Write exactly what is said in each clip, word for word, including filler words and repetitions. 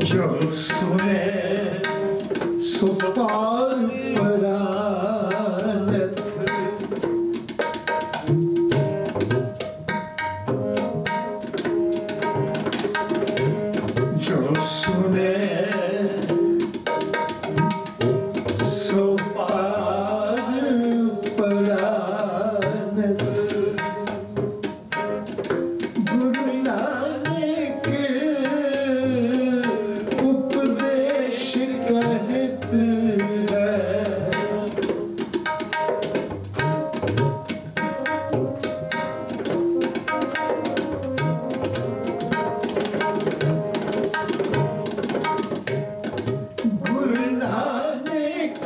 जो सुने सो पार परानथ, जो सुने सो पार परानथ, गुरु नानक उपदेश कहत है, गुरु नानक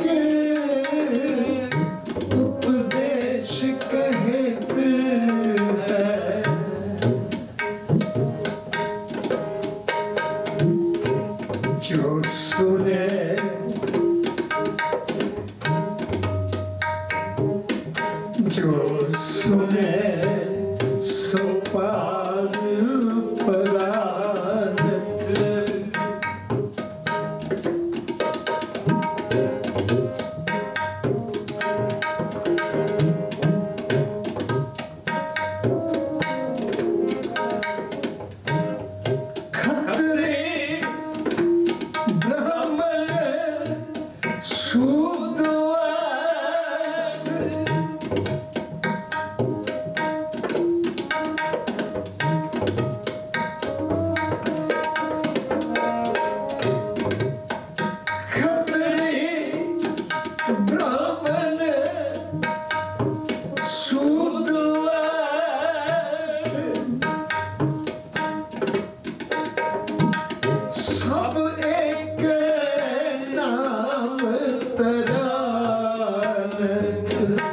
उपदेश कहत है, जो सुने जो सुने सो पार परानथ, खतरे ब्राह्मण शूद्रवास, खतरे ब्राह्मण शूद्रवास, सब एक नाम तरानथ,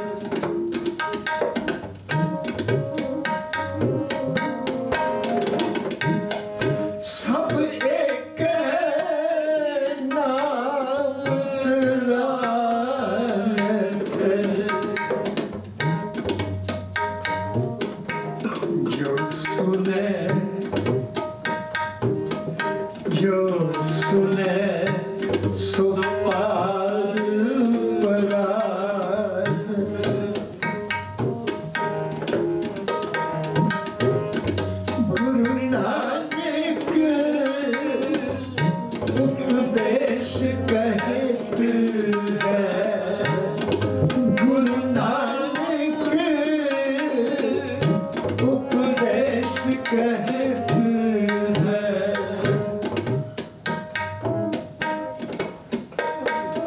सब एक नाम तरानथ, जो सुने जो सुने सो पार परानथ, गुरु नानक उपदेश कहत है, गुरु नानक उपदेश कहत है,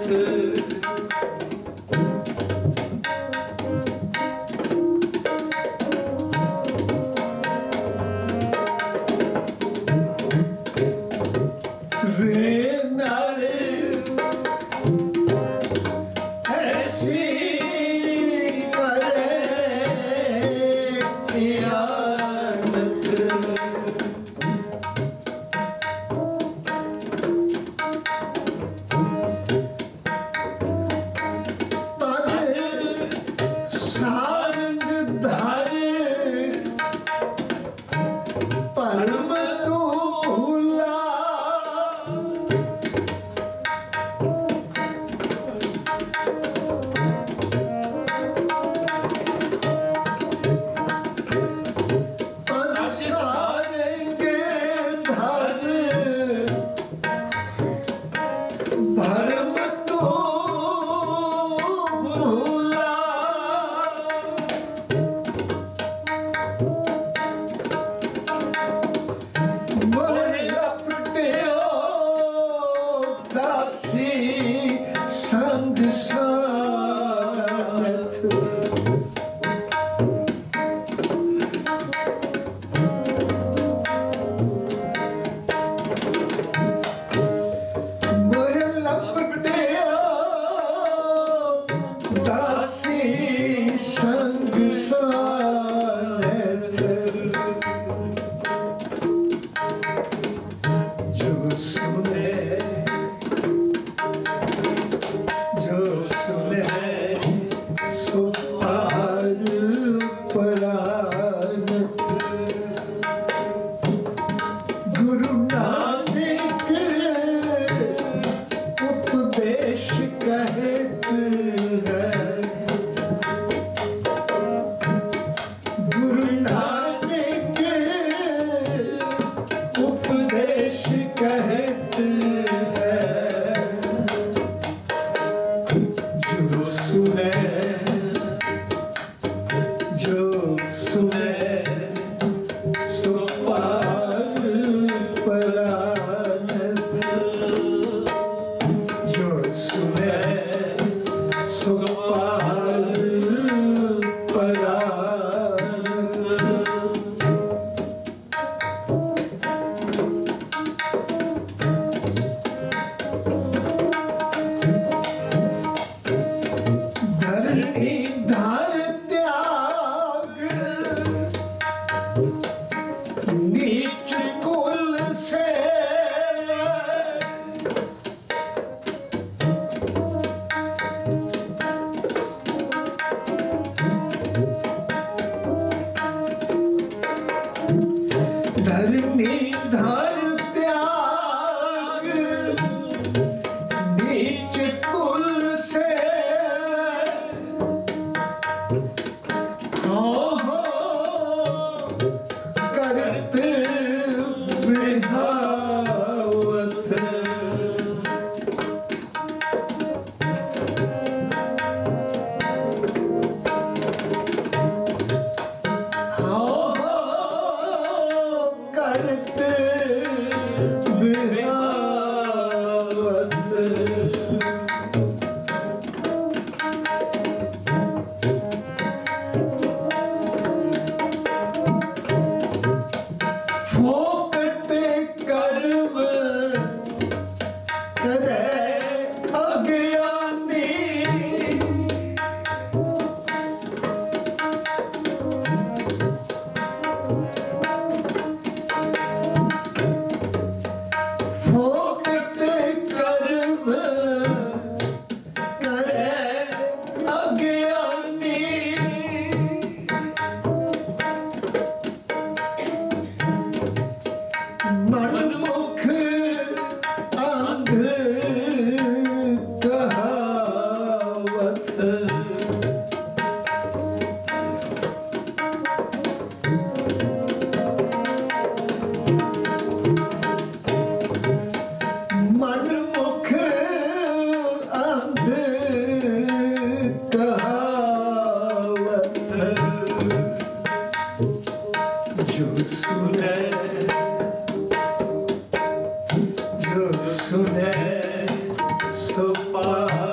सुने सो पा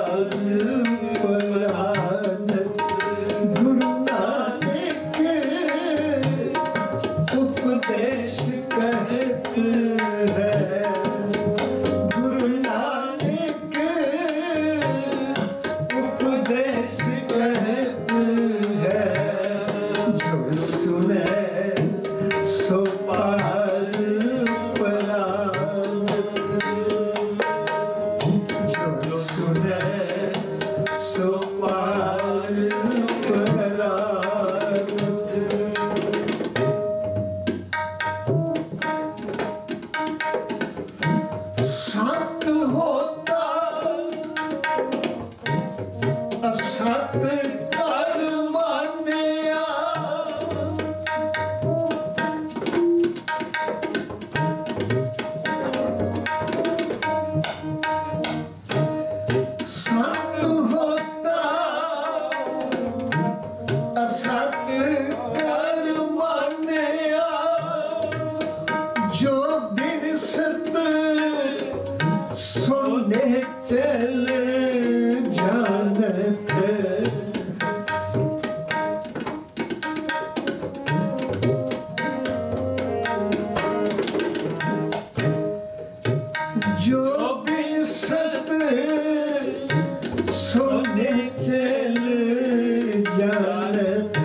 ਕਰ ਮਾਨਿਆ ਸਤ ਹੋਤਾ ਅਸਤ ਕਰ ਮਾਨਿਆ ਜੋ ਬਿਨ ਸਤ ਸੁਨੇ ਚਲ ਜਾਨਤ जो बिन सत सुने चल जानत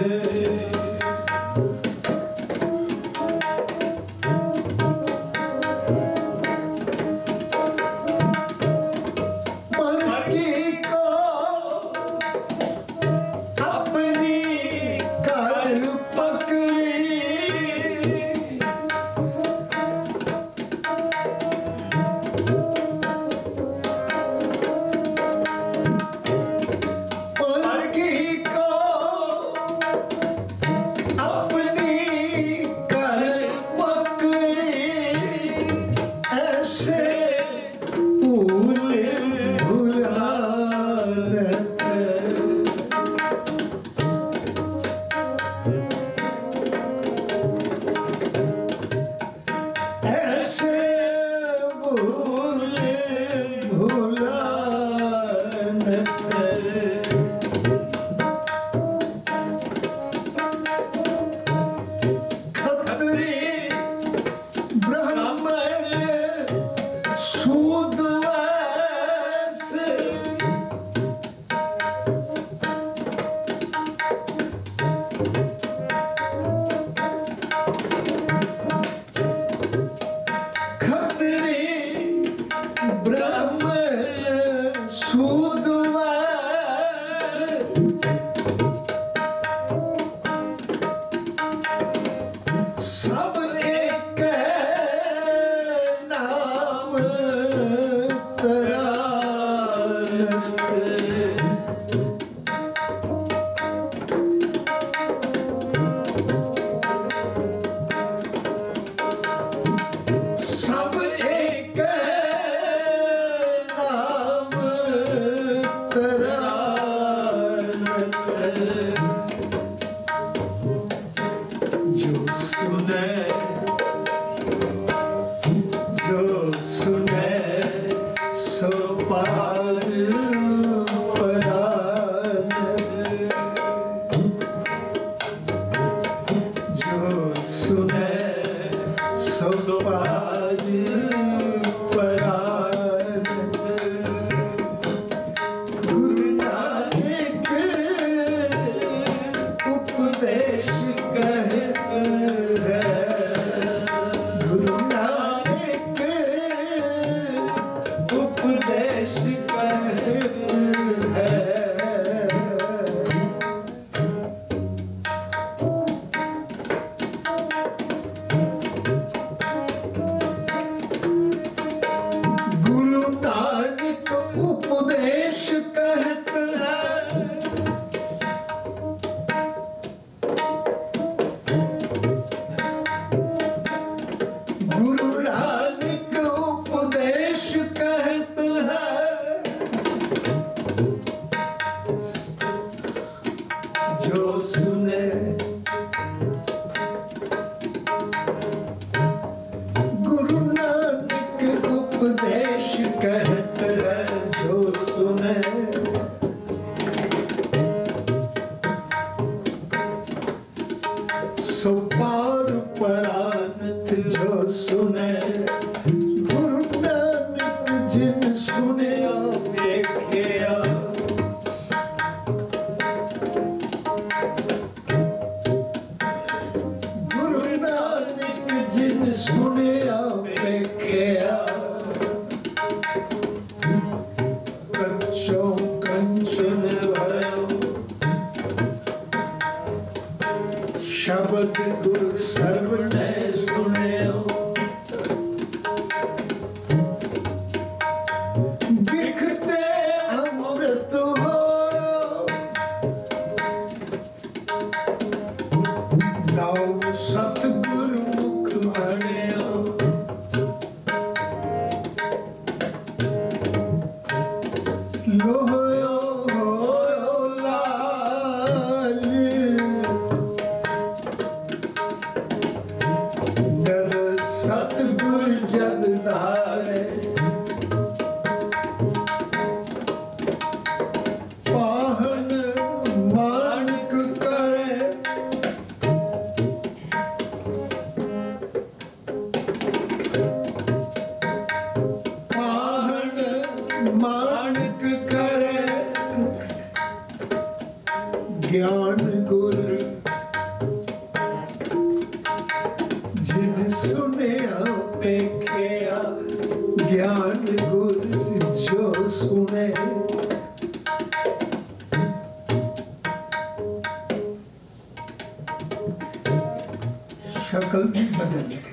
मन की को अपनी कर पकड़ी सब एक नाम सब एक नाम तरानत जो सुने जो सुने सो पार जो सुने सो पार परानत गुरु नानक उपदेश कहत है गुरु नानक उपदेश कहत है गुरु नानक उपदेश कहत है गुरु नानक उपदेश कहत है जो सुने गुरु नानक उपदेश कहत है जो सुने सो पार परानत जो सुने गुरु नानक जिन सुनिया देखिया गुरु नानक जिन सुनिया देखिया कच्चों कंचन भयो शब्द गुरु सर्वने सुनियो बिखते अमृत हो माणिक करे ज्ञान गुर जिन सुनिया पेखिया ज्ञान गुर जो सुने शक्ल भी बदल गई।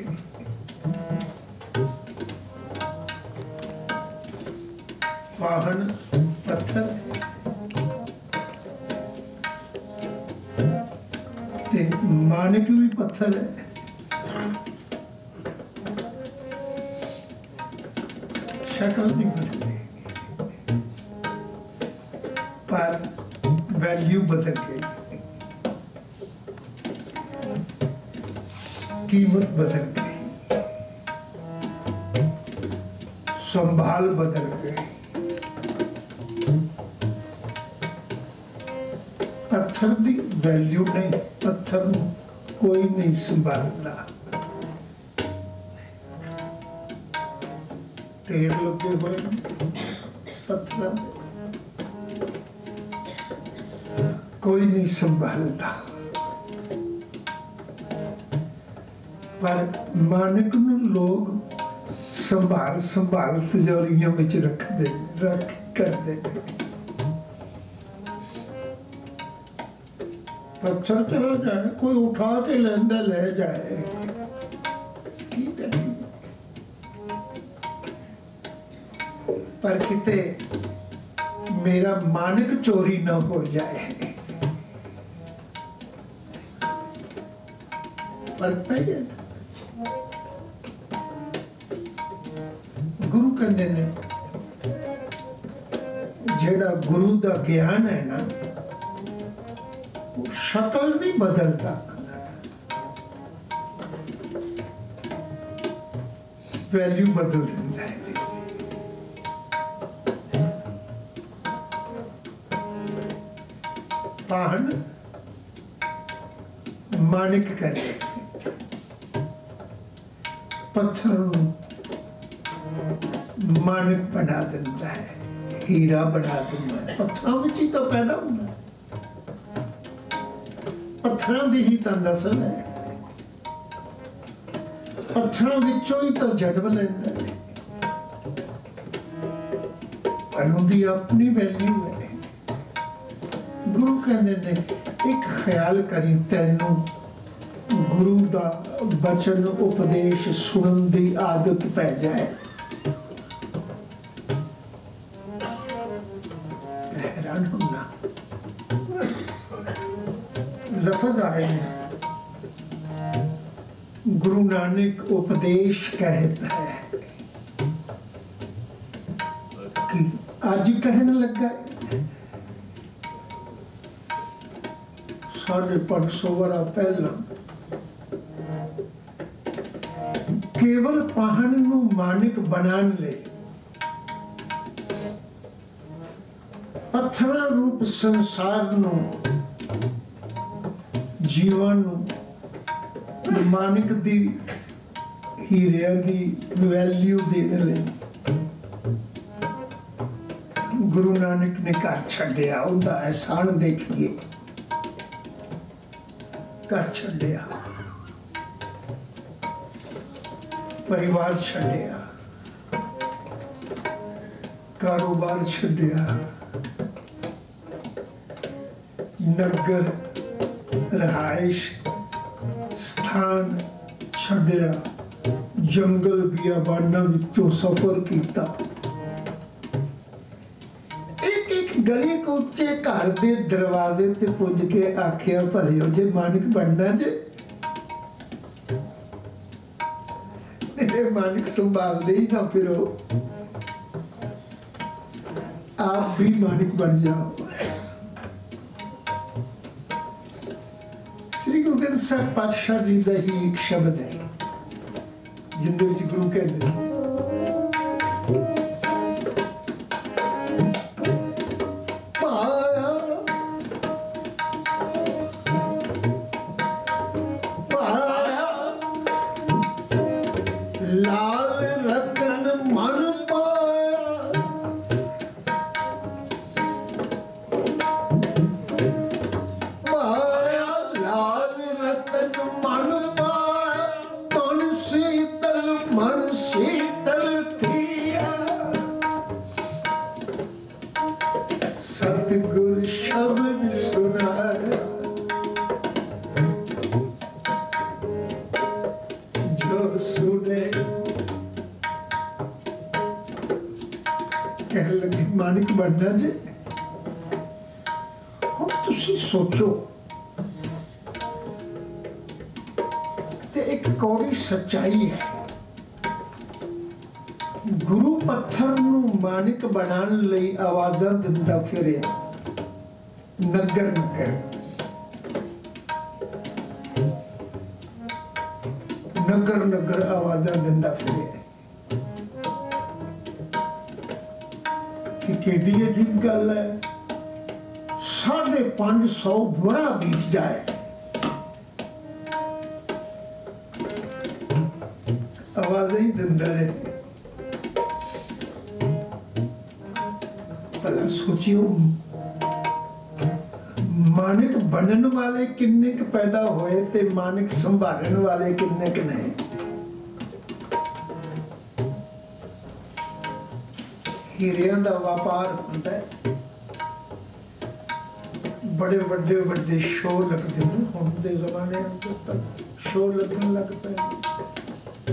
वाहन पत्थर ते माणिक भी पत्थर है। शक्ल भी बदल गई पर वैल्यू बदल गई, कीमत बदल गई, संभाल बदल गई। पत्थर की वैल्यू नहीं, पत्थर कोई नहीं संभालना। ढेर लगे हुए पत्थर कोई नहीं संभालता, पर माणिक नूं लोग संभाल संभाल तिजोरियों में रखते रख करते। पत्थर चला जाए कोई उठा के लेंदा ले जाए, ठीक है, पर किते मेरा माणिक चोरी न हो जाए। फर्क पै गया। गुरु कहते ने जेड़ा गुरु दा ज्ञान है ना, शक्ल भी बदलता, वैल्यू बदल देता है। पाहन माणिक करे, पत्थर माणिक बना देता है, हीरा बना देता है। पत्थरों में ही तो पैदा होता है, पत्थरों की ही तो नस्ल है, पत्थरों विचों ही तो जन्म लेता है, पर उनकी अपनी वैल्यू है। गुरु कहते ने एक ख्याल करी, तेनू गुरु दा बचन उपदेश सुनन दी आदत पै जाए, हैरान होना। लफ्ज आए हैं, गुरु नानक उपदेश कहता है कि आज कहने लगा साढ़े पांच सौ वरा पहला केवल पाहन नू माणिक बनान ले पत्थरा रूप संसार नू जीवन नू माणिक दी हीरे दी वैल्यू देने ले गुरु नानक ने घर छड्डिया, उनका एहसान देखिए, घर छड्डिया, परिवार छड्डिया, कारोबार छड्डिया, नगर रहाइश स्थान छड्डिया, जंगल बियाबाना विचों सफर किया, एक एक गली कूचे घर के दरवाजे ते पुज के आखिया भलियो जे माणिक बनना जे, मेरे माणिक संभालते ही ना फिरो, आप भी माणिक बन जाओ। श्री गुरु ग्रंथ साहिब पातशाह जी का ही एक शब्द है जिंदे विच गुरु कहते हैं, सतगुर शब्द सुनाया, जो सुने कह लगे मानिक बनना जे। हुण तुसी सोचो ते एक कौड़ी सच्चाई है, गुरु पत्थर नूं मानिक बनाने लई आवाज़ां दिंदा फिरिया नगर नगर, नगर नगर आवाज़ां दिंदा फिरिया। कि केडी अजीब गल है, साढ़े पांच सौ वरा बीत जाए, आवाज़ ही दिंदा रहे। भला सोचियो मानिक बनन वाले किन्ने क पैदा होए ते मानिक संभालने वाले किन्ने क नहीं। हीरियां दा व्यापार होंदा है, बड़े वड्डे वड्डे शो लगते हैं। हुण दे ज़माने तक शो लगन लग पे,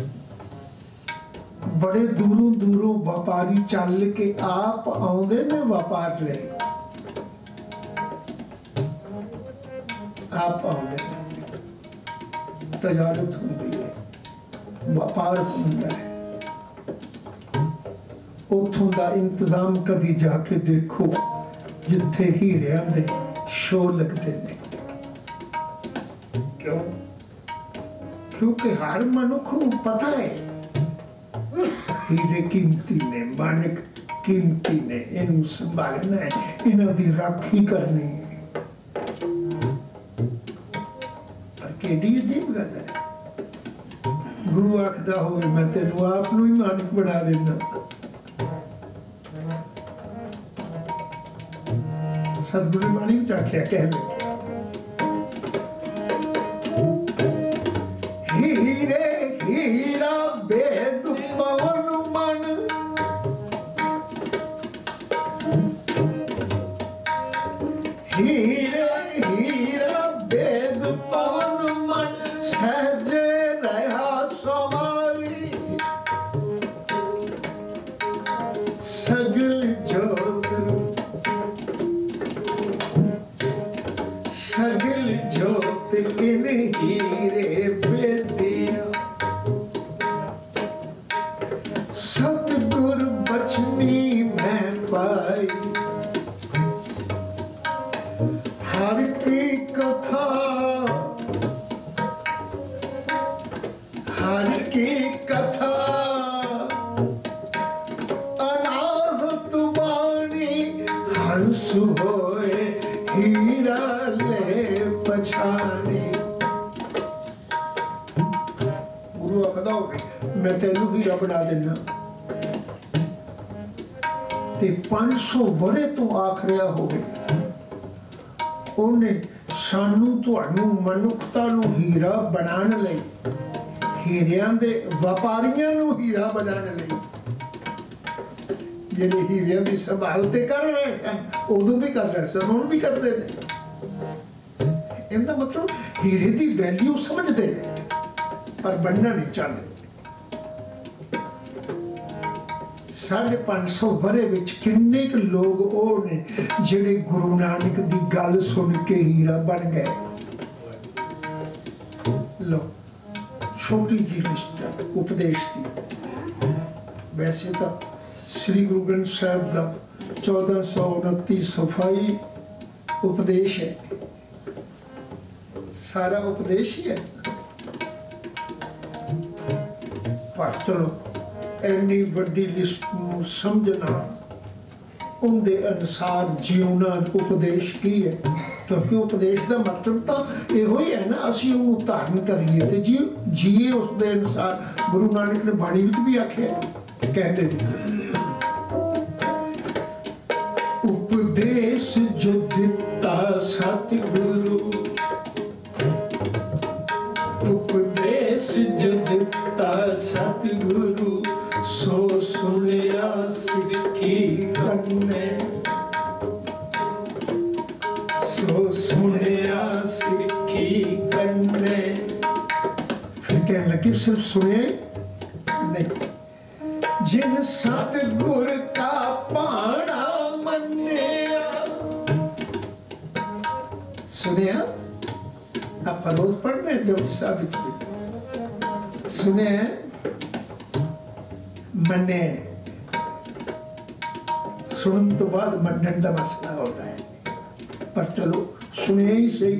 बड़े दूरों दूरों व्यापारी चल के आप आउंदे ने व्यापार ले, आप आउंदे ने, तजारत हुंदी है, व्यापार हुंदा है। उथों दा इंतजाम कभी जाके देखो जिथे हीरियां दे शो लगते ने। क्यों? क्योंकि हर मनुख नूं पता है हीरे कीमती ने, मानिक कीमती ने, इन्हूं संभालना है, इन्हां दी राखी करनी है। पर केडी अजीब गल है, गुरु आखदा होवे मैं तेनू आप नूं ही मानिक बना देना। सतगुरु बाणी में आख्या कह ले, हीरे हीरा बेद पवन मन, हीरे हीरा बेद पवन मन, सहजे रहा समाई, सगल जोत सगल जोत इन हीरे बेदिया, सतगुर बचनी मैं पाई, हर की कथा हर की कथा, अनाहत वाणी हंस होए हीरा ले पछाने। गुरु आखदा होवे मैं तेनू हीरा बना देना, ते पांच सौ वरे तो आख रहा होवे उन्हें सानू तुहानू मनुखता नू हीरा बनाने लई, हीरियां दे व्यापारियां नू हीरा बनाने लई, जिहड़े हीरियां दी संभाल ते कर रहे सन उदों भी कर रहे सन, हुण भी करदे ने। इहदा मतलब हीरे दी वैल्यू समझदे ने पर बनना नहीं चाहते। साढ़े पांच सौ वरे विच किन्ने क लोग ओह ने जिहड़े गुरु नानक दी गल सुन के हीरा बन गए। लो छोटी जी लिस्ट है उपदेश दी। वैसे तो श्री गुरु ग्रंथ साहिब का चौदह सौ उनती सफाई उपदेश है, सारा उपदेश ही है। पर चलो इन्नी वड्डी लिस्ट नूं समझना उनके अनुसार जीवना उपदेश की है, क्योंकि उपदेश का मतलब तो यो ही है ना, असी उन्होंने धारण करिए ते जी जीए उसके अनुसार। गुरु नानक ने बाणी विच भी आख्या कहते उपदेश जो दिता सतगुरु, उपदेश जो दिता सतगुरु, सो सुनिया सिखी कन्ने। सुने नहीं। जिन सतगुर का पाना मन्निया, सुनिया आप रोज पढ़ रहे जब साबित सुने मन्ने, सुनने तो बाद मनन का मसला होता है, पर चलो सुने ही सही,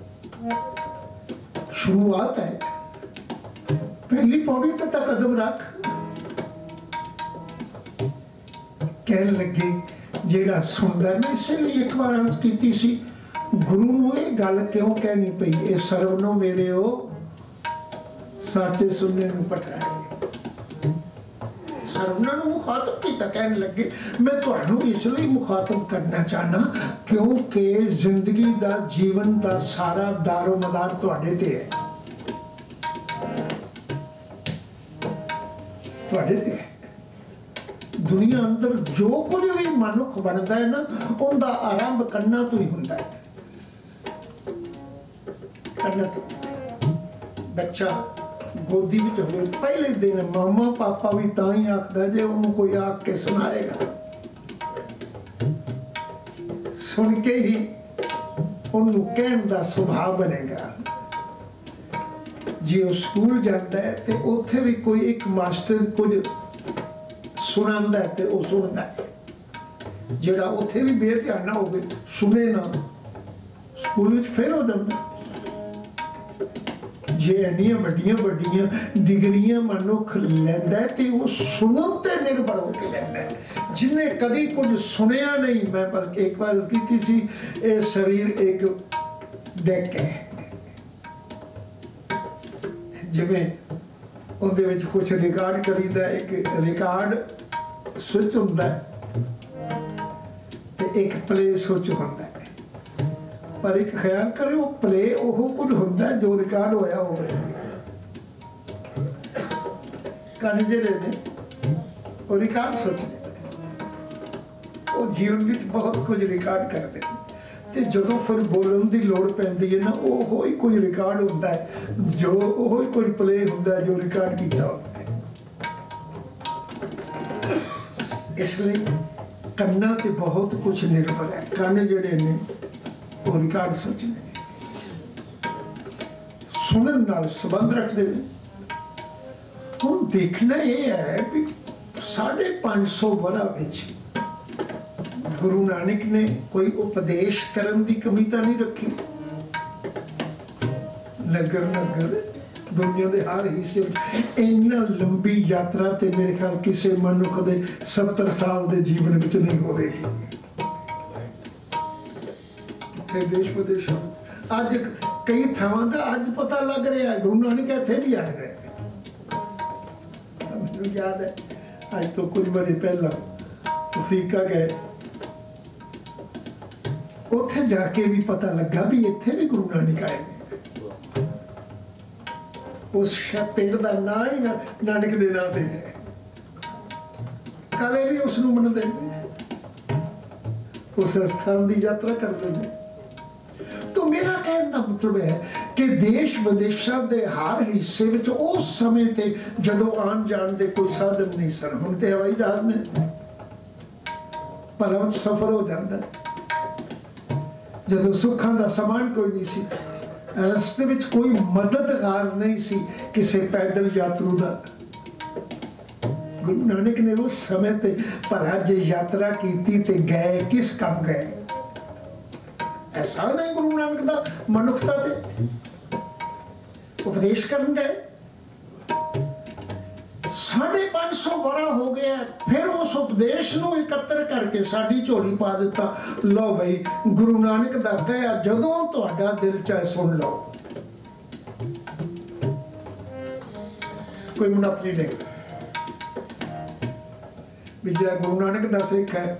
शुरुआत है, पहली पौड़ी तो तक कदम रख। कहने लगे जेड़ा सुनदा नहीं, इसलिए एक बार अर्ज की सी गुरु नूं ये गल क्यों कहनी पई, ये सर्वनो मेरे हो साचे सुनने नूं पठाए, सर्वना नूं मुखातब कीता। कहने लगे मैं तुहानूं इसलिए मुखातब करना चाहना क्योंकि जिंदगी दा जीवन दा सारा दारो मदार तुहाडे ते है, तुहाडे ते है। दुनिया अंदर जो कुछ भी मनुख बनता है ना, उनका आरंभ करना तो ही होता है, करना तो। बच्चा गोदी में होवे पहले दिन मामा पापा भी तां ही आखदा जे उन्होंने कोई आख के सुनाएगा, सुन के ही उन्होंने कहने का सुभाव बनेगा। जे वो स्कूल जाता है तो उत्थे भी कोई एक मास्टर कुछ सुनांदा है ते वो सुनदा है, जेड़ा उत्थे भी बेध्यान ना होवे सुने ना, स्कूल में फेल हो जाता है। जे इन्नियां वड्डियां वड्डियां डिग्रियां मनुख लैंदा है ते वो सुनन ते निर्भर होके लैंदा है, जिन्हें कदी कुछ सुनिया नहीं। मैं बल्कि एक बार की सी, ये शरीर एक डेक है, जिवें ਉਹਦੇ ਵਿੱਚ कुछ रिकॉर्ड करीदा, एक रिकॉर्ड स्विच ਹੁੰਦਾ ਤੇ एक प्ले स्विच ਹੁੰਦਾ है, पर एक ख्याल करो प्ले ਉਹ ਕੁਝ ਹੁੰਦਾ जो रिकॉर्ड होया होवे। ਕਹਾਣੀ ਜਿਹੜੇ ਨੇ ਉਹ रिकॉर्ड स्विच ਨੇ, ਉਹ ਜੀਵਨ ਵਿੱਚ ਬਹੁਤ ਕੁਝ ਰਿਕਾਰਡ ਕਰਦੇ ਨੇ, ਤੇ ਜਦੋਂ ਫਿਰ ਬੋਲਣ ਦੀ ਲੋੜ ਪੈਂਦੀ ਹੈ ਨਾ, ਉਹ ਹੀ ਕੋਈ ਰਿਕਾਰਡ ਹੁੰਦਾ ਹੈ, ਜੋ ਉਹ ਹੀ ਕੋਈ ਪਲੇ ਹੁੰਦਾ ਜੋ ਰਿਕਾਰਡ ਕੀਤਾ ਹੁੰਦਾ ਹੈ। ਇਸ ਲਈ ਕੰਨਾਂ ਤੇ ਬਹੁਤ ਕੁਝ ਨਿਰਭਰ ਹੈ, ਕੰਨ ਜਿਹੜੇ ਨੇ ਉਹ ਰਿਕਾਰਡ ਸੋਚਦੇ ਨੇ, ਸੁਣਨ ਨਾਲ ਸੰਬੰਧ ਰੱਖਦੇ ਨੇ। ਹੁਣ ਦੇਖਣਾ ਇਹ ਹੈ ਵੀ ਸਾਢੇ ਪੰਜ ਸੌ ਵਰ੍ਹਾ ਵਿੱਚ गुरु नानक ने कोई उपदेश करन दी कमी तो नहीं रखी। नगर नगर दुनिया के हर हिस्से इन्ना लंबी यात्रा ते मेरे ख्याल किसी मनुख दे सत्तर साल के जीवन में नहीं होगी। देश विदेश अज कई थावां दा अज पता लग रहा है गुरु नानक इत्थे भी आ रहे। मैनूं याद है अज तो कुछ बारी पहला अफ्रीका गए, उत्थे जाके भी पता लगा भी इत्थे भी गुरु नानक आए ने। उस पिंड का नां ही ना नानक दे नां ते है, काले भी उसनूं मनदे ने, उस स्थान की यात्रा करते हैं। तो मेरा कहने का मतलब है कि देश विदेशों के हर हिस्से में उस समय ते जदों आन जान के कोई साधन नहीं सन, हुण ते हवाई जहाज ने, पलों सफर हो जाता है। जदों सुखां दा समान कोई नहीं सी, रस्ते विच कोई मददगार नहीं सी किसी पैदल यात्रु दा। गुरु नानक ने उस समय ते पर अज यात्रा की ते गए किस काम गए? ऐसा नहीं गुरु नानक दा मनुखता ते उपदेश करन गए। साढ़े पांच सौ बड़ा हो गया, फिर उस उपदेश नूं एकत्र करके साडी झोली पा दिता। लो भाई गुरु नानक दा कहा जदों तुहाडा दिल चाहे सुन लो, कोई मुनाफी नहीं। भी जिहड़ा गुरु नानक दा सिख है,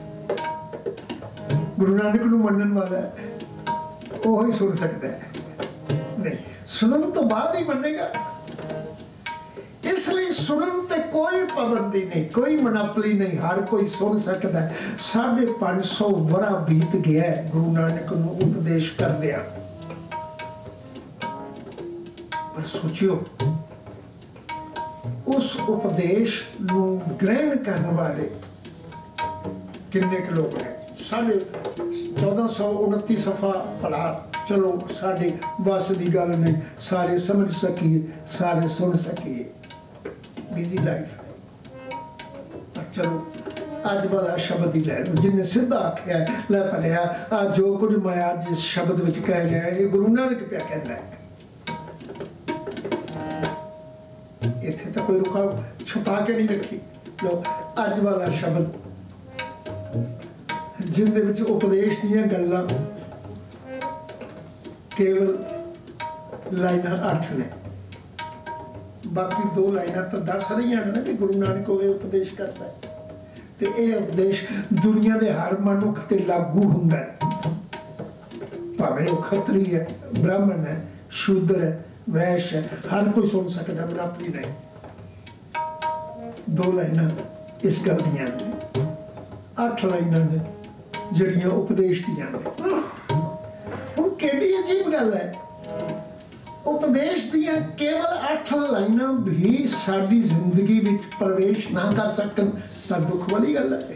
गुरु नानक नूं मनण वाला है, वो ही सुन सकता है, नहीं सुनन तो बाद ही मनेगा। इसलिए सुनन ते कोई पाबंदी नहीं, कोई मोनोपोली नहीं, हर कोई सुन सकता है। साढ़े पांच सौ वरा बीत गया है गुरु नानक नूं उपदेश कर दिया। पर सोचियो उस उपदेश नूं ग्रहण करने वाले किन्ने क लोग हैं? साढ़े चौदह सौ उनती सफ़ा पढ़ा, चलो साढ़े बस की गल नहीं, सारे समझ सकिए, सारे सुन सकिए, बिजी लाइफ है। पर चलो अज वाला शब्द ही लै लो, जिन्हें सीधा आख्या लै भलिया आ जो कुछ मैं अज इस शब्द विच कह रहा है, ये गुरु नानक पिया कहना है। इत्थे तो कोई रुका छुपा के नहीं रखी। लो अज वाला शब्द जिंदे विच उपदेश दीयां गल्लां केवल लाइनां अठ ने, बाकी दो लाइनां तो दस रही ने कि गुरु नानक वो उपदेश करता है। तो यह उपदेश दुनिया के हर मनुख ते लागू हुंदा है, भावें वो खतरी है, ब्राह्मण है, शूद्र है, वैश्य है, हर कोई सुन सकता, मनापली नहीं। दो लाइनां इस गल दियां ने, अठ लाइनां ने जड़ियां उपदेश दियां ने। हुण केडी अजीब गल है, उपदेश दियां केवल अठ लाइनां भी साडी जिंदगी विच प्रवेश ना कर सकन तां दुख वाली गल है।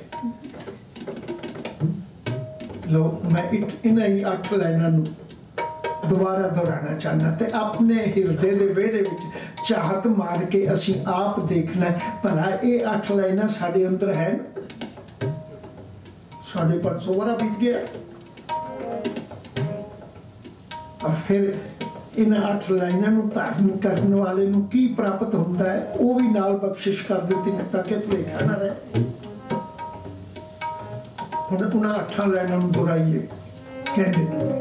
लो मैं इन्हां ही अठ लाइनां नूं दोबारा दोहराना चाहना ते अपने हिरदे दे वेड़े विच चाहत मार के असी आप देखना भला ये अठ लाइनां साडे अंदर है। साढ़े पांच सौ वरा बीत गया और फिर इन अठ लाइनां नूं धारण करने वाले नूं की प्राप्त होंदा है, वो भी नाल बख्शिश कर देती ने ताकि भुलेखा ना रहे। हुण उन्हां अठां लाइनां नूं दोहराइए, कहंदे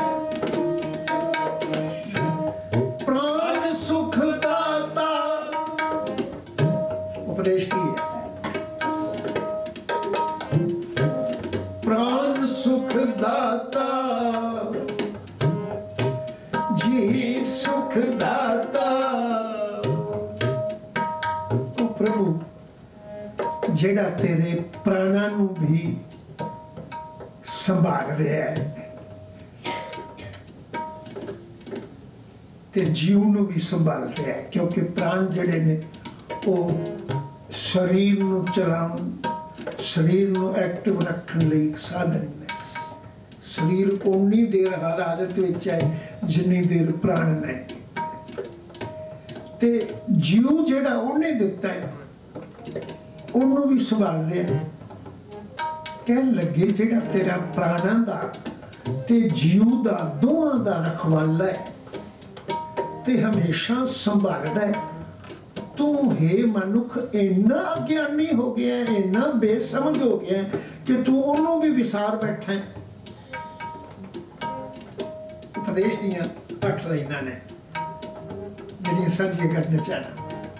प्राण सुख दाता। उपदेश की है प्राण सुख दाता, जी सुख दाता। ओ प्रभु जेड़ा तेरे प्राणा नू भी संभाल रहा है ते जीव नू भी संभाल रहा है, क्योंकि प्राण जड़े ने वो शरीर नू चलाउण, शरीर नू एक्टिव रखने लई एक साधन ने। शरीर उन्नी देर हर आदत विच है जिन्नी देर प्राण ने। ते जीव जेड़ा उन्हें दिता है उन्नू भी संभाल रहा। कहन लगे जेड़ा तेरा प्राणा दा ते जीव दा दोहां दा रखवाला है ते हमेशा संभालदा है, तू हे मनुख इन्ना अज्ञानी हो गया है, इन्ना बेसमझ हो गया है कि तू उन्हों भी विसार बैठा है। उपदेश दियां अठ लाइनां ने जिहड़ियां साझियां करना चाहना।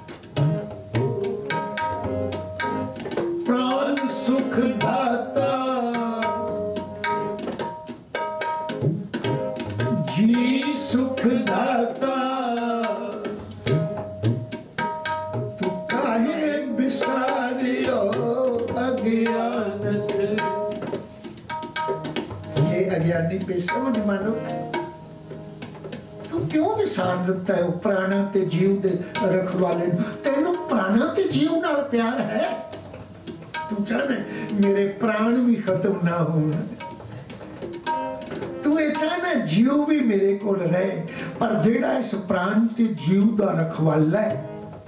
प्राण सुख दाता, जी सुख दाता। ये अज्ञानी बेसमझ मनुख तू क्यों विसार दिता है प्राणा ते जीव दे रखवाले? तेनू प्राणा ते जीव नाल प्यार है, तू चाहना मेरे प्राण भी खत्म ना हो, तू ये चाहना जीव भी मेरे कोल रहे। पर जेड़ा इस प्राण ते जीव दा रखवाला है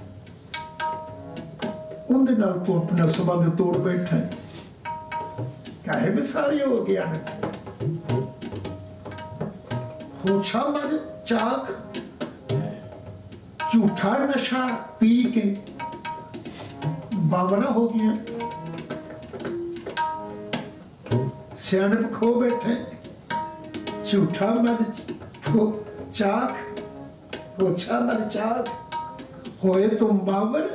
उनदे नाल तू अपना संबंध तोड़ बैठा है। काहे विसारी हो गया ने? होछा मद चाक, झूठा नशा पी के बावना हो गया, सियाणप खो बैठे। झूठा मद चाक, होछा मद चाक, होए तुम बावर,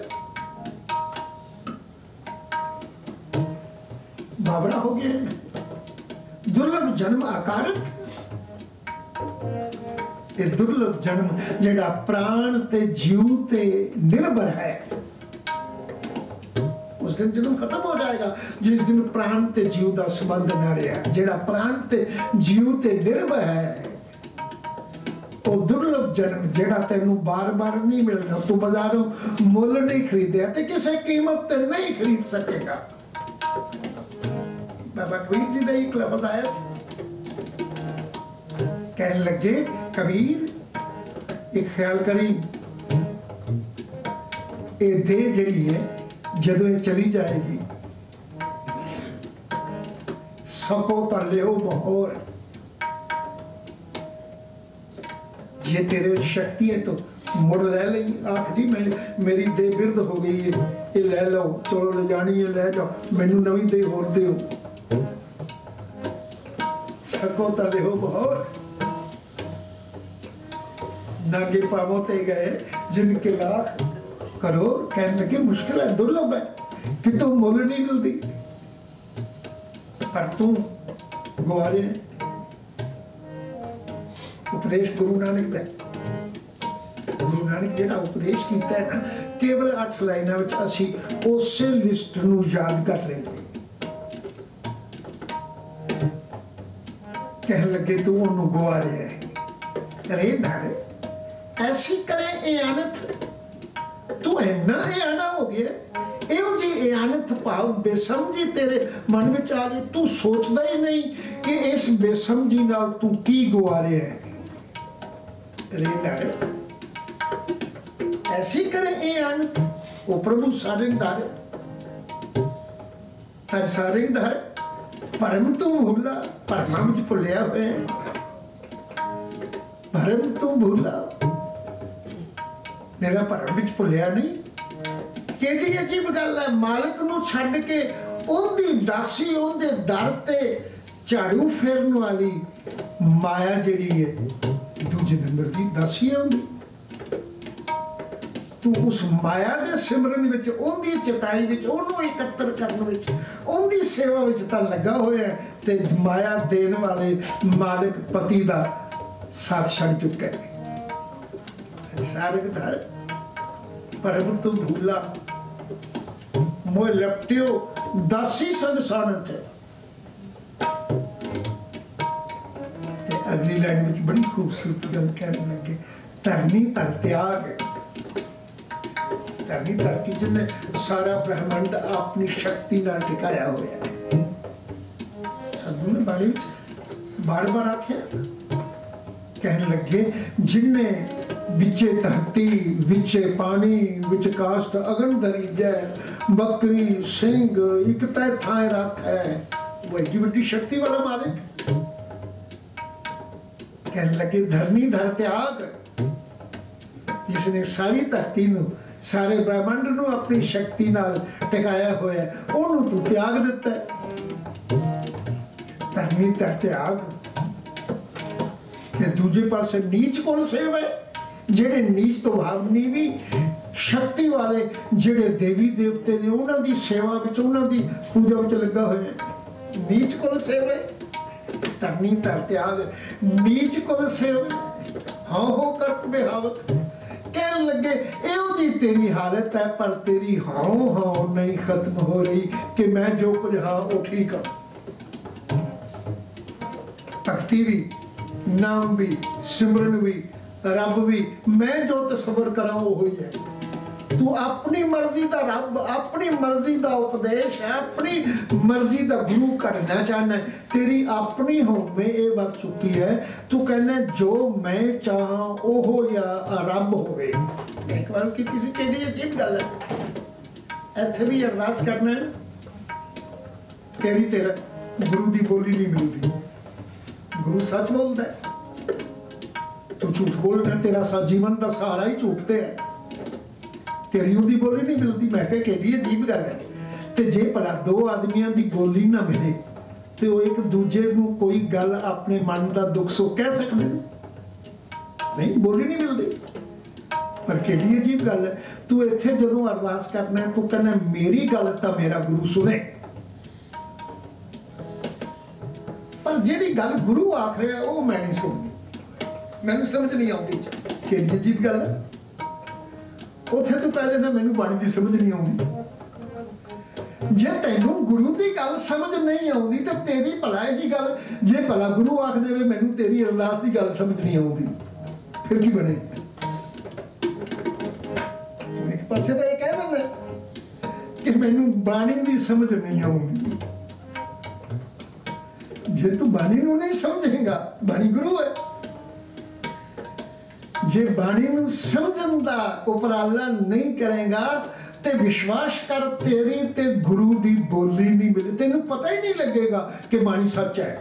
बावरा हो गया। दुर्लभ जन्म अकारत, ये दुर्लभ जन्म जेड़ा प्राण ते जीव ते निर्भर है, उस दिन जन्म खत्म हो जाएगा जिस दिन प्राण ते जीव का संबंध न रहा। जेड़ा प्राण ते जीव ते निर्भर है वो ਉਹ ਦੁਰਲਭ ਜਨਮ ਜਿਹੜਾ ਤੈਨੂੰ ਬਾਰ-ਬਾਰ ਨਹੀਂ ਮਿਲਣਾ, ਤੂੰ ਬਾਜ਼ਾਰੋਂ ਮੁੱਲ ਨਹੀਂ ਖਰੀਦਿਆ ਤੇ ਕਿਸੇ ਕੀਮਤ ਤੇ ਨਹੀਂ ਖਰੀਦ ਸਕੇਗਾ। ਬਾਬਾ ਕਬੀਰ ਜੀ ਦਾ ਇੱਕ ਲਫ਼ਜ਼ ਆਇਆ ਸੀ, ਕਹਿਣ ਲੱਗੇ ਕਬੀਰ ਇੱਕ ਖਿਆਲ ਕਰੀ, ਇਹ ਦੇਹ ਜਿਹੜੀ ਹੈ ਜਦੋਂ ਇਹ ਚਲੀ ਜਾਏਗੀ, ਸਕੋ ਤਾਂ ਲਿਓ ਬਹੋਰ, ਜੇ ਤੇਰੇ ਵਿੱਚ ਸ਼ਕਤੀ ਹੈ ਤਾਂ ਮੁੜ ਲੈ ਲਈ। ਆਖ ਜੀ ਮੈਂ ਮੇਰੀ ਦੇਹ ਬਿਰਧ ਹੋ ਗਈ ਹੈ, ਇਹ ਲੈ ਲਓ, ਚਲੋ ਲੈ ਜਾਣੀ ਹੈ ਲੈ ਜਾਓ, ਮੈਨੂੰ ਨਵੀਂ ਦੇਹ ਹੋਰ ਦਿਓ। ਸਕੋ ਤਾਂ ਲਿਓ ਬਹੋਰ, नागे पावों ते गए जिनके लाख करो, कहने लगे मुश्किल है, दुर्लभ है कि तू मुल नहीं मिलती, पर तू गुआरे। उपदेश गुरु नानक दा, गुरु नानक जिहड़ा उपदेश कीता है ना, केवल अठ लाइनां विच असीं उसे लिस्ट नूं याद कर लेंगे। कहने लगे तू उन्होंने गुआरे है, अरे नारे ऐसी करे इयानत, तू इन्ना इयाना हो गया, इहो जी इयानत भाव बेसमझी तेरे मन में आ गई, तू सोचदा ही नहीं कि इस बेसमझी नाल तू की गवा रहा है। रे नारे ऐसी करे इयानत, वो प्रभु सारेंदार हर सारेंदार, परम तू भूला, परमा विच भुलिया होया, परम तू भूला, मेरा भरम विच भुलिया नहीं। केड़ी अजीब गल है, मालिक नूं छड्ड के उहदी दासी उहदे दर ते झाड़ू फेरन वाली माया जिहड़ी है दूजे नंबर दी दासी है उहदी। तू उस माया दे सिमरन विच, उहदी चताई विच, उहनूं एकत्र करन विच, उहदी सेवा विच तां लगा होया है, ते माया देण वाले मालिक पति दा साथ छड्ड चुका है। सारंगधर परम तू भूला, मोह लपटियो दासी संसार च। अगली लाइन में बड़ी खूबसूरत गल कहने लगे, धरनी धर त्याग, धरनी धर की जिन्हें सारा ब्रह्मांड अपनी शक्ति नाल टिकाया होया है। सदगुरु ने बाणी बार बार आख्या, कहने लगे जिन्ने विचे धरती विचे पानी विच काष्ठ अगन धरी जय, बकरी सिंह एक तय थाए रख है, वो एडी बड़ी शक्ति वाला मालिक। कहने लगे धरनी धर त्याग, जिसने सारी धरती नूं सारे ब्रह्मांड नूं अपनी शक्ति नाल टिकाया होया, ओनूं तू त्याग दिता है। धरनी धर त्याग ते दूजे पासे नीच कोल सेवा है, जेड़े नीच तो भाव नीवी शक्ति वाले जेड़े देवी देवते ने उन्हां दी सेवा विच, उन्हां दी पूजा विच लगा होया है। नीच कोल सेवा, धरनी धर त्याग, नीच कोल सेवा, हाँ हो करत बेहावत। कहने लगे इहो जी तेरी हालत है, पर तेरी हाँ हाँ नहीं खत्म हो रही कि मैं जो कुछ हाँ वो ठीक हाँ। भक्ति भी, नाम भी, सिमरन भी, रब भी, मैं जो तस्वर करा वो ही है। तू अपनी मर्जी दा रब, अपनी मर्जी दा उपदेश है, अपनी मर्जी दा गुरु कढ़ना चाहना है, तेरी अपनी होंद में ये बात चुकी है। तू कहना जो मैं चाहा ओहो या रब होवे। एक बार की किसी केड़ी अजीब गल है, इत्थे भी अरदास करना है, तेरी तेरा गुरु दी बोली नहीं मिलती। गुरु सच बोलता है, तू झूठ बोलना, तेरा सा जीवन का सहारा ही झूठते है, तेरी उहदी बोली नहीं मिलती। मैं कहा केडी अजीब गल है, ते जे भला दो आदमियों की बोली ना मिले तो वो एक दूजे नूं कोई गल अपने मन का दुख सुख कह सकते हैं? नहीं, बोली नहीं मिलती। पर केडी अजीब गल है, तू इत्थे जदों अरदास करना है, तू कहना मेरी गल तां मेरा गुरु सुने, पर जिहड़ी गल गुरु आख रहा है वो मैं नहीं सुननी, मैनूं समझ नहीं आती। केडी अजीब गल है, उत्थे तू कह देना मैनूं बाणी दी समझ नहीं आती। जे तैनूं गुरु की गल समझ नहीं आती तो तेरी भला ही गल, जे भला गुरु आख दे मैनूं तेरी अरदास की गल समझ नहीं आती, फिर की बने? एक पासे तो ये कह दिंदा कि मैनू बाणी दी समझ नहीं आउंदी। जे तू बाणी नू नहीं समझेगा, बाणी गुरु है, जे बाणी नू समझण दा उपराला नहीं करेगा ते विश्वास कर तेरी ते गुरु दी बोली नहीं मिले, तेनू पता ही नहीं लगेगा कि बाणी सच है।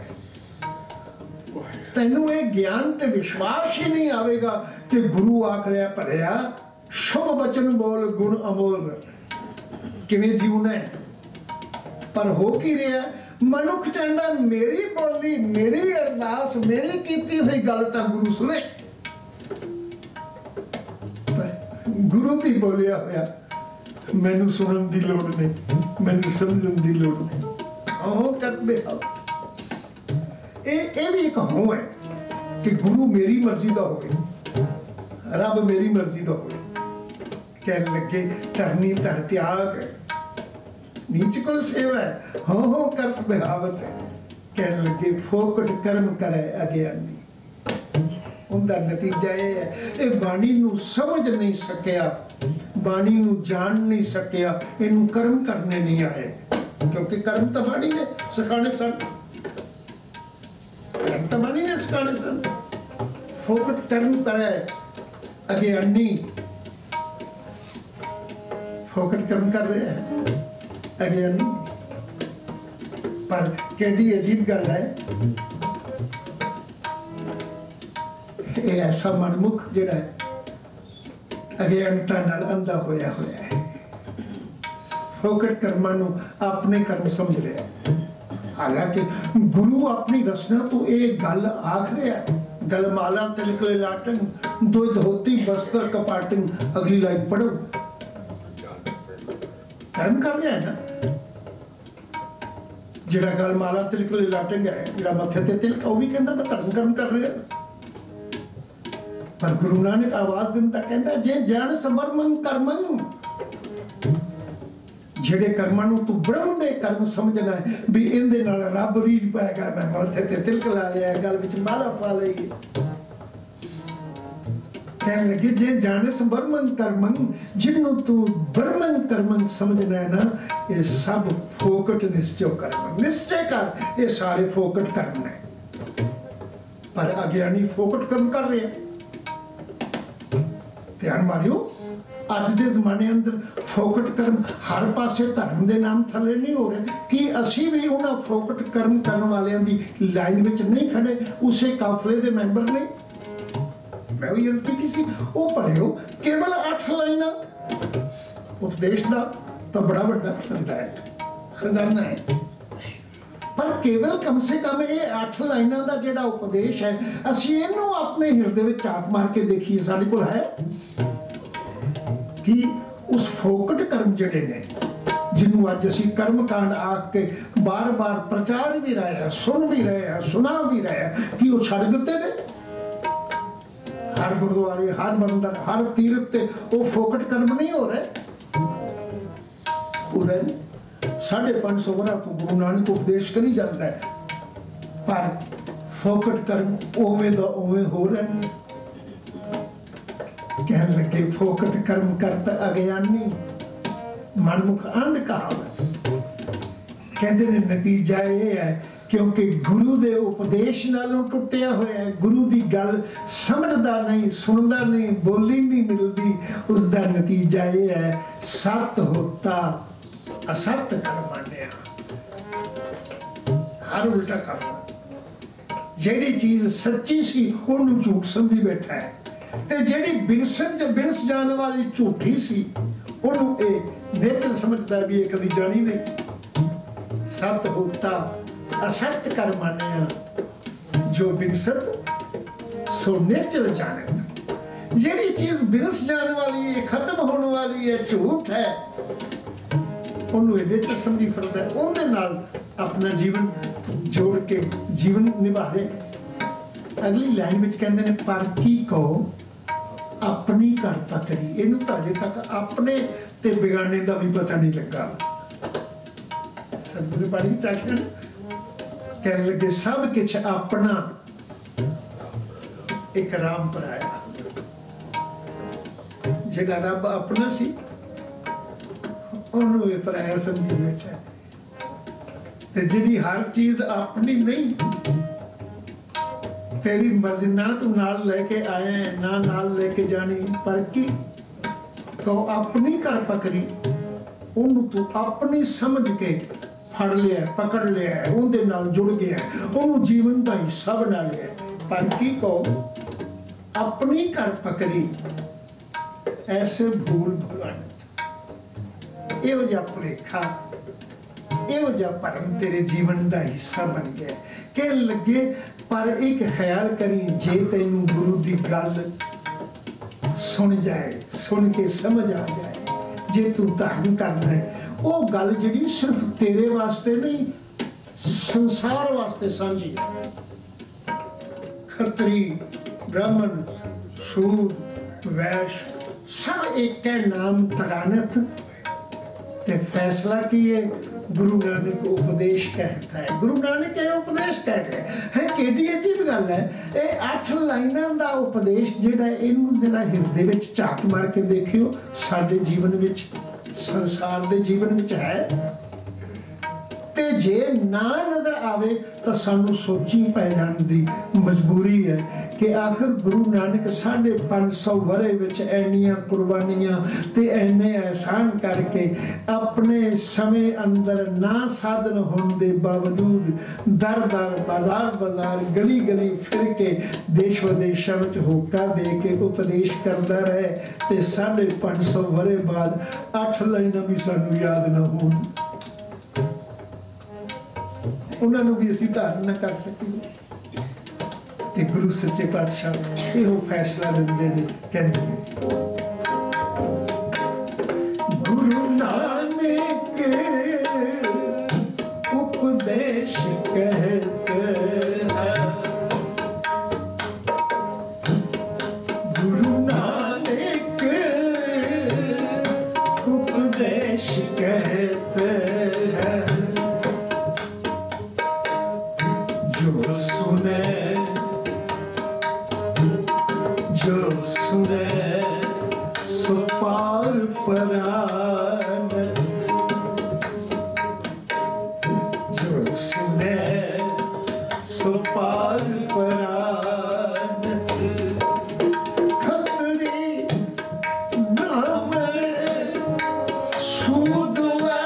तेनू ये ज्ञान ते विश्वास ही नहीं आवेगा कि गुरु आख रहा भरिया शुभ बचन बोल गुण अमोल, किवें जीवना है। पर हो की रहा, मनुख चाहता मेरी बोली, मेरी अरदास, मेरी कीती हुई गल तां गुरु सुने, पर गुरु दी बोलिया होया मैनू सुनन दी लोड़ नहीं, मैनू समझण दी लोड़ नहीं। हो कर बेहा ए ए भी एक हो है कि गुरु मेरी मर्जी दा होवे, रब मेरी मर्जी दा होवे। कहने लगे धरनी धर त्याग, नीच कुल सेवा है, हो हो करत बहावत है। कहने लगे फोकट कर्म करे अज्ञानी, उनका नतीजा ये है, ये बाणी नू समझ नहीं सकिया, बाणी नू जान नहीं सकिया, इनू कर्म करने नहीं आए, क्योंकि कर्म तो बाणी ने सिखाने सन, कर्म तो बाणी ने सिखाने सन। फोकट कर्म करे अज्ञानी, फोकट कर्म कर रहे हैं अज्ञानी। पर केडी अजीब गल है, ये ऐसा मनमुख जिहड़ा है अज्ञानता नाल अंधा होया होया है, फोकट कर्मां नूं अपने कर्म समझ रहा है। हालांकि गुरु अपनी रचना तो ये गल आख रहा है, गलमाला तिलक लाटन दो धोती बस्तर कपाटन, अगली लाइन पढ़ो, कर्म कर रहा है ना। जिहड़ा गलमाला तिलक लाटन है, जिहड़ा मत्थे ते तिलक, वो भी कहता मैं धर्म कर्म कर रहा। पर गुरु नानक आवाज दिंदा कहंदा जे जान समरमन कर्मन, ਜਿਹੜੇ कर्मां नूं तू ब्रह्म दे कर्म समझना है भी इहदे नाल रब रीढ़ पाएगा, मैं मत्थे ते तिलक ला लिया, गल विच माला पा लई। कहने लगे जे जानस ब्रह्मन कर्मन, जिन्नू तू ब्रह्मन कर्मन समझना है ना, ये सब फोकट निश्चय कर्म, निश्चय कर ये सारे फोकट कर्म है। पर अज्ञानी फोकट कर्म कर रहे हैं। ध्यान मारियो, अज के जमाने अंदर फोकट कर्म हर पासे धर्म के नाम थले नहीं हो रहे कि असी भी उन्होंने फोकट कर्म करने वालों की लाइन में नहीं खड़े, उसे काफले के मैंबर ने। मैं भी अर्ज की सी, वो पढ़ियो केवल अठ लाइना उपदेश का तो बड़ा बड़ा खजाना है, खजाना है। पर केवल कम से कम ये अठ लाइना का जिहड़ा उपदेश है, असी इनू अपने हिरदे में चाक मार के देखिए, साडे कोल है कि उस फोकट कर्म जिहड़े ने, जिन्होंने अज असी कर्म कांड आख के बार बार प्रचार भी रहे हैं, सुन भी रहे हैं, सुना भी रहे हैं, कि वो छड़ दिते ने। हर गुरुद्वारे, हर मंदिर, हर तीर्थ ते वो फोकट कर्म नहीं हो रहे पूरे साढ़े पांच सौ वर्ष तो गुरु नानक उपदेश करी जाता है, पर फोकट कर्म उवें दा उवें हो रहे। कहने लगे फोकट कर्म करता अज्ञानी, मनमुख अंध कहावत। कहते ने नतीजा ये है, क्योंकि गुरु दे उपदेश नालों टुटिया होया है, गुरु दी गल समझदा नहीं, सुनदा नहीं, बोली नहीं मिलती, उसका नतीजा ये है सत होता असत कर मानिया, हर उल्टा करना। जेड़ी चीज सच्ची सी उन्होंने झूठ समझी बैठा है, ते जेड़ी बिनसन च बिनस जाने वाली झूठी सी उन्होंने नेत्र समझता है भी ये कभी जानी नहीं। सत होता असत कर मानिया, जो बिनसत सो नेचर जाने। जेड़ी चीज बिनस जाने वाली है, खत्म होने वाली है, झूठ है, उन्होंने नेचर समझी फिरदा है, उनके नाल अपना जीवन जोड़ के जीवन निभा रहे। अगली लाइन में कहते हैं पर की कहो अपनी करता करी, इनू तो अजे तक अपने ते बेगाने का भी पता नहीं लगा। सतगुरु पाणी चाशन कहने लगे सब कुछ अपना एक राम पराया, ਜਿਹੜਾ ਰੱਬ ਆਪਣਾ ਸੀ ਉਹਨੂੰ ਇਹ ਪਰਾਇਆ ਸਮਝੀ ਬੈਠਾ। ਤੇ ਜਿਹੜੀ ਹਰ ਚੀਜ਼ ਆਪਣੀ ਨਹੀਂ, तेरी मर्जी ना तू नाल लेके आए ना नाल लेके जानी, पर की तो अपनी कर पकड़ी ਉਹਨੂੰ ਤੂੰ ਆਪਣੀ ਸਮਝ ਕੇ ਫੜ ਲਿਆ, ਪਕੜ ਲਿਆ, ਉਹਦੇ ਨਾਲ ਜੁੜ ਗਿਆ, ਉਹਨੂੰ ਜੀਵਨ ਦਾ ਹਿੱਸਾ ਬਣਾ ਲਿਆ। ਪਰ ਕੀ ਕਹੋ ਆਪਣੀ ਕਰ ਪਕੜੀ ਐਸੇ ਭੂਲ ਭੁਲਾਣ, ਇਹੋ ਜਿਹਾ ਭੁਲੇਖਾ, ਇਹੋ ਜਿਹਾ ਭਰਮ ਤੇਰੇ ਜੀਵਨ ਦਾ ਹਿੱਸਾ ਬਣ ਗਿਆ। ਕਹਿਣ ਲੱਗੇ ਪਰ ਇੱਕ ਖਿਆਲ ਕਰੀ, ਜੇ ਤੈਨੂੰ ਗੁਰੂ ਦੀ ਗੱਲ ਸੁਣ ਜਾਏ, ਸੁਣ ਕੇ ਸਮਝ ਆ ਜਾਏ, ਜੇ ਤੂੰ ਧਾਰਨ ਕਰਨਾ ਹੈ, ਉਹ ਗੱਲ ਜਿਹੜੀ ਸਿਰਫ ਤੇਰੇ ਵਾਸਤੇ ਨਹੀਂ ਸੰਸਾਰ ਵਾਸਤੇ ਸਾਂਝੀ ਹੈ। ਖੱਤਰੀ, ਬ੍ਰਾਹਮਣ, ਸੂਦ, ਵੈਸ਼ सब एक है, नाम तरानथ। ते फैसला की है गुरु नानक उपदेश कहता है। गुरु नानक ये उपदेश कह रहे है। केडी अजीब गल है, ये अठ लाइनां दा उपदेश जिहड़ा इहनूं जिहड़ा हिरदे विच झात मार के देखियो, साडे जीवन विच, संसार दे जीवन विच है। ते जे ना नजर आवे तो सानू सोची पै जाण दी मजबूरी है कि आखिर गुरु नानक साढ़े पांच सौ वरे विच ऐनियां कुर्बानियां ते ऐने एहसान करके अपने समय अंदर ना साधन होने दे बावजूद दर दर बाजार बाजार गली गली फिर के देश विदेशों विच होका दे के उपदेश करता रहे। ते साढ़े पांच सौ वरे बाद अठ लाइनां भी सानू याद ना होण, उन्होंने भी असी धारण न कर सकीए। ते गुरु सच्चे पातशाह यो फैसला लेंदे ने, कहंदे ने गुरु नानक उपदेश कहते हैं, गुरु नानक उपदेश कहते हैं, जो सुने जो सुने सो पार परानत, जो सुने सो पार परानत, खतरी नाम सूद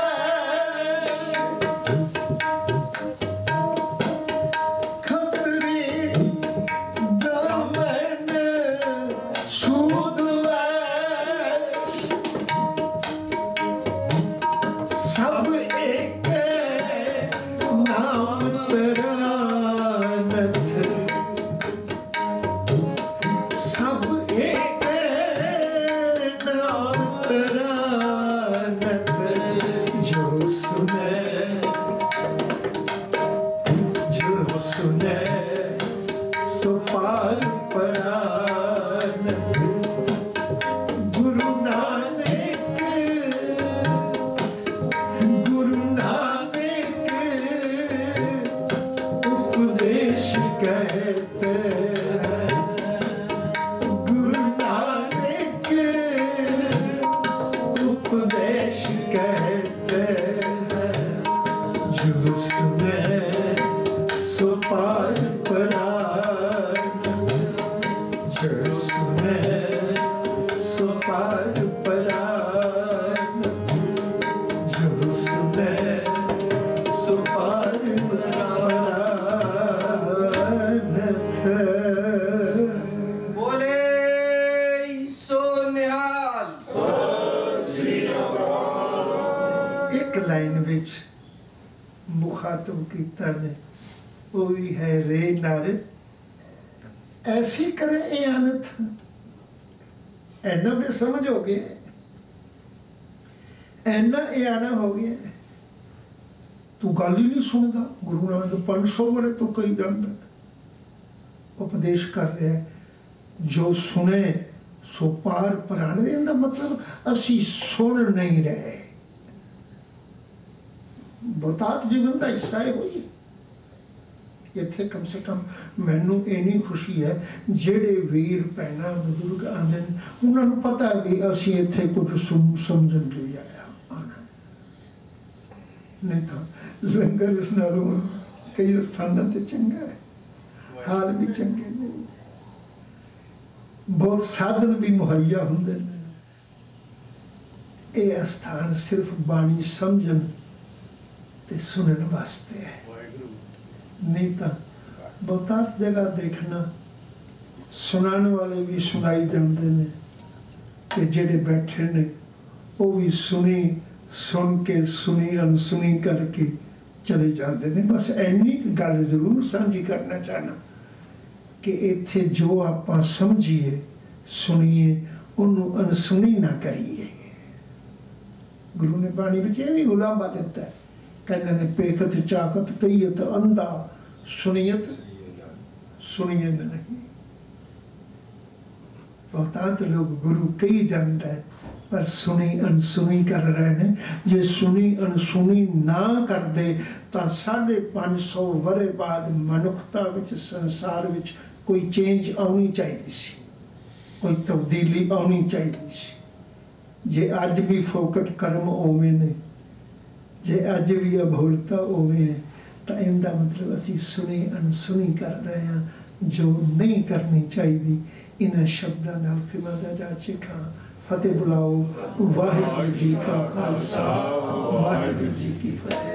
मुखातब कीता ने, वो भी है रे नर ऐसी करे ए अनथ। ऐना में समझ हो गया, ऐना ए आना हो गया, तू गल ही नहीं सुनता। गुरु नानक पांच सौ वरे तो कई जाता उपदेश कर रहा है, जो सुने सो पार पराने। इनका मतलब असी सुन नहीं रहे, बहुतात जीवन का हिस्सा है। ਇੱਥੇ ਕਮ ਸੇ ਕਮ ਮੈਨੂੰ ਇੰਨੀ ਖੁਸ਼ੀ ਹੈ ਜਿਹੜੇ ਵੀਰ ਭੈਣਾਂ ਬਜ਼ੁਰਗ ਆਉਂਦੇ ਨੇ ਉਹਨਾਂ ਨੂੰ ਪਤਾ ਵੀ ਅਸੀਂ ਇੱਥੇ ਕੁਝ ਸੁਣ ਸਮਝਣ ਲਈ ਆਇਆ ਆਉਣਾ। ਨਹੀਂ ਤਾਂ ਲੰਗਰ ਇਸ ਨਾਲੋਂ ਕਈ ਸਥਾਨਾਂ ਤੇ ਚੰਗਾ ਹੈ, ਹਾਲ ਵੀ ਚੰਗੇ ਨੇ, ਬਹੁਤ ਸਾਧਨ ਵੀ ਮੁਹੱਈਆ ਹੁੰਦੇ ਨੇ। ਇਹ ਸਥਾਨ ਸਿਰਫ ਬਾਣੀ ਸਮਝਣ ਤੇ ਸੁਣਨ ਵਾਸਤੇ ਹੈ, ਨਹੀਂ ਤਾਂ ਬਹੁਤਾਤ ਜਗ੍ਹਾ ਦੇਖਣਾ ਸੁਣਾਉਣ ਵਾਲੇ ਵੀ ਸੁਣਾਈ ਜਾਂਦੇ ਨੇ ਤੇ ਜਿਹੜੇ ਬੈਠੇ ਨੇ ਉਹ ਵੀ ਸੁਣੀ ਸੁਣ ਕੇ ਸੁਣੀ ਅਨਸੁਣੀ ਕਰਕੇ ਚਲੇ ਜਾਂਦੇ ਨੇ। ਬਸ ਇੰਨੀ ਕੁ ਗੱਲ ਜ਼ਰੂਰ ਸਾਂਝੀ ਕਰਨਾ ਚਾਹਨਾ ਕਿ ਇੱਥੇ ਜੋ ਆਪਾਂ ਸਮਝੀਏ ਸੁਣੀਏ ਉਹਨੂੰ ਅਨਸੁਣੀ ਨਾ ਕਰੀਏ। ਗੁਰੂ ਨੇ ਬਾਣੀ ਵਿੱਚ ਇਹ ਵੀ ਉਲਾਂਭਾ ਦਿੱਤਾ ਹੈ, ਕਹਿੰਦੇ ਨੇ ਪੇਖਤ ਚਾਕਤ ਕਹੀਤ ਅੰਧਾ ਸੁਣੀਅਤ ਸੁਣੀਏ ਨਹੀਂ। ਬਹੁਤਾਤ ਲੋਕ ਗੁਰੂ ਕਹੀ ਜਾਂਦਾ ਹੈ ਪਰ ਸੁਣੀ ਅਨਸੁਣੀ ਕਰ ਰਹੇ ਨੇ। ਜੇ ਸੁਣੀ ਅਨਸੁਣੀ ਨਾ ਕਰਦੇ ਤਾਂ ਸਾਢੇ ਪੰਜ ਸੌ ਵਰੇ ਬਾਅਦ ਮਨੁੱਖਤਾ ਵਿੱਚ ਸੰਸਾਰ ਵਿੱਚ ਕੋਈ ਚੇਂਜ ਆਉਣੀ ਚਾਹੀਦੀ ਸੀ, ਕੋਈ ਤਬਦੀਲੀ ਆਉਣੀ ਚਾਹੀਦੀ ਸੀ। ਜੇ ਅੱਜ ਵੀ ਫੋਕਟ ਕਰਮ ਉਵੇਂ ਨੇ, ਜੇ ਅੱਜ ਵੀ ਅਭੁਲਤਾ ਉਵੇਂ ਹੈ ਤਾਂ ਇਹਦਾ ਮਤਲਬ ਅਸੀਂ ਸੁਣੀ ਅਨਸੁਣੀ ਕਰ ਰਹੇ ਹਾਂ ਜੋ ਨਹੀਂ ਕਰਨੀ ਚਾਹੀਦੀ। ਇਹਨਾਂ ਸ਼ਬਦਾਂ ਨਾਲ ਫਿਲਮਾਂ ਦਾ ਚਿਖਾ ਫਤਿਹ ਬੁਲਾਓ। ਵਾਹਿਗੁਰੂ ਜੀ ਕਾ ਖਾਲਸਾ, ਵਾਹਿਗੁਰੂ ਜੀ ਕੀ ਫਤਿਹ।